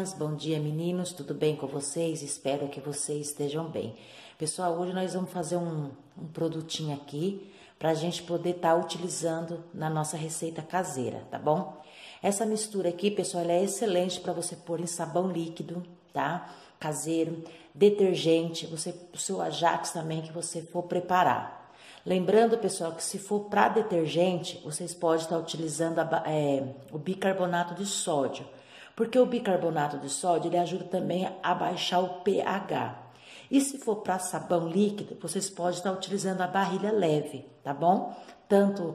meninas, bom dia meninos, tudo bem com vocês? Espero que vocês estejam bem. Pessoal, hoje nós vamos fazer um produtinho aqui para a gente poder estar utilizando na nossa receita caseira, tá bom? Essa mistura aqui, pessoal, ela é excelente para você pôr em sabão líquido, tá? Caseiro, detergente, o seu Ajax também que você for preparar. Lembrando, pessoal, que se for para detergente, vocês podem estar utilizando o bicarbonato de sódio, porque o bicarbonato de sódio ele ajuda também a baixar o pH. E se for para sabão líquido, vocês podem estar utilizando a barrilha leve, tá bom? Tanto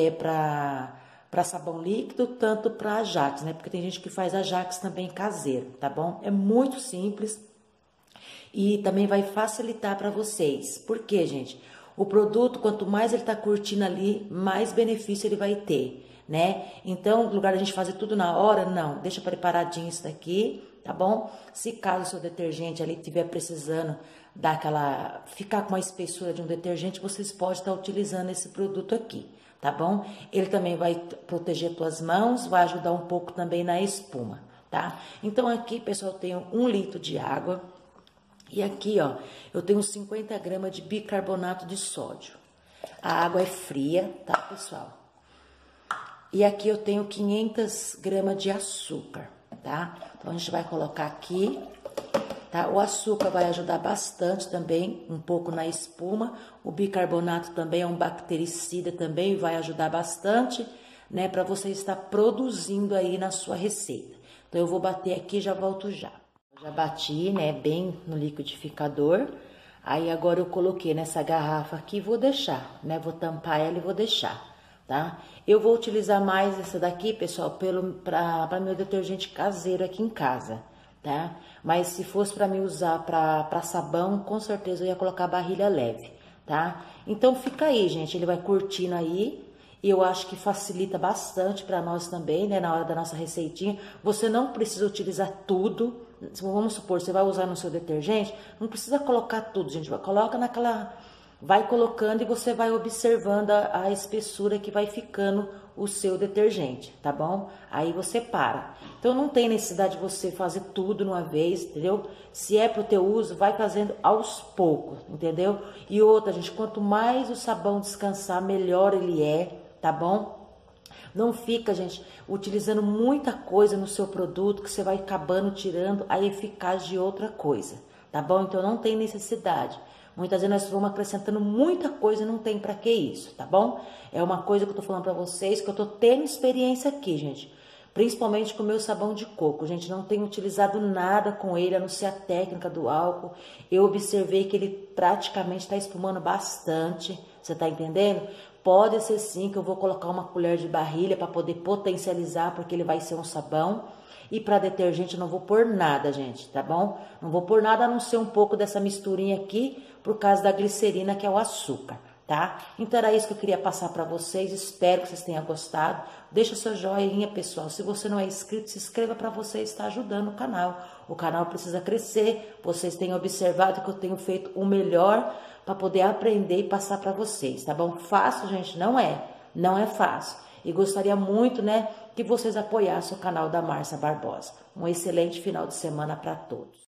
para sabão líquido, tanto para Ajax, né? Porque tem gente que faz Ajax também caseiro, tá bom? É muito simples e também vai facilitar para vocês. Por quê, gente? O produto, quanto mais ele tá curtindo ali, mais benefício ele vai ter, né? Então, no lugar de a gente fazer tudo na hora, não. Deixa preparadinho isso daqui, tá bom? Se caso o seu detergente ali estiver precisando ficar com a espessura de um detergente, vocês podem estar utilizando esse produto aqui, tá bom? Ele também vai proteger tuas mãos, vai ajudar um pouco também na espuma, tá? Então, aqui, pessoal, eu tenho 1 litro de água. E aqui, ó, eu tenho 50 gramas de bicarbonato de sódio. A água é fria, tá, pessoal? E aqui eu tenho 500 gramas de açúcar, tá? Então, a gente vai colocar aqui, tá? O açúcar vai ajudar bastante também, um pouco na espuma. O bicarbonato também é um bactericida também, vai ajudar bastante, né? Pra você estar produzindo aí na sua receita. Então, eu vou bater aqui e já volto já. Já bati, né, bem no liquidificador. Aí agora eu coloquei nessa garrafa aqui e vou deixar, né? Vou tampar ela e vou deixar, tá? Eu vou utilizar mais essa daqui, pessoal, para meu detergente caseiro aqui em casa, tá? Mas se fosse para mim usar para sabão, com certeza eu ia colocar barrilha leve, tá? Então fica aí, gente, ele vai curtindo aí. E eu acho que facilita bastante para nós também, né? Na hora da nossa receitinha. Você não precisa utilizar tudo. Vamos supor, você vai usar no seu detergente, não precisa colocar tudo, gente. Coloca vai colocando e você vai observando a espessura que vai ficando o seu detergente, tá bom? Aí você para. Então não tem necessidade de você fazer tudo de uma vez, entendeu? Se é pro teu uso, vai fazendo aos poucos, entendeu? E outra, gente, quanto mais o sabão descansar, melhor ele é, tá bom? Não fica, gente, utilizando muita coisa no seu produto que você vai acabando tirando a eficácia de outra coisa, tá bom? Então não tem necessidade. Muitas vezes nós vamos acrescentando muita coisa e não tem pra que isso, tá bom? É uma coisa que eu tô falando pra vocês, que eu tô tendo experiência aqui, gente. Principalmente com o meu sabão de coco, gente, não tenho utilizado nada com ele, a não ser a técnica do álcool. Eu observei que ele praticamente tá espumando bastante, você tá entendendo? Pode ser sim que eu vou colocar uma colher de barrilha para poder potencializar, porque ele vai ser um sabão. E para detergente eu não vou pôr nada, gente, tá bom? Não vou pôr nada a não ser um pouco dessa misturinha aqui, por causa da glicerina, que é o açúcar, tá? Então era isso que eu queria passar para vocês, espero que vocês tenham gostado. Deixa seu joinha, pessoal. Se você não é inscrito, se inscreva para você estar ajudando o canal. O canal precisa crescer, vocês têm observado que eu tenho feito o melhor para poder aprender e passar para vocês, tá bom? Fácil, gente, não é fácil. E gostaria muito, né, que vocês apoiassem o canal da Márcia Barbosa. Um excelente final de semana para todos.